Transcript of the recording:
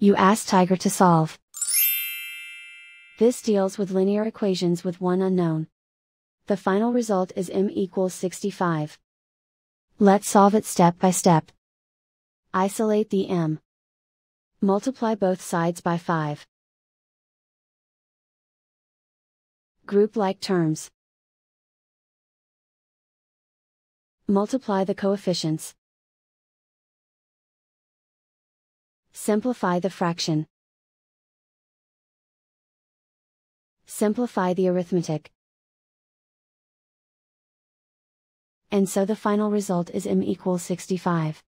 You ask Tiger to solve. This deals with linear equations with one unknown. The final result is m equals 65. Let's solve it step by step. Isolate the m. Multiply both sides by 5. Group like terms. Multiply the coefficients. Simplify the fraction. Simplify the arithmetic. And so the final result is m equals 65.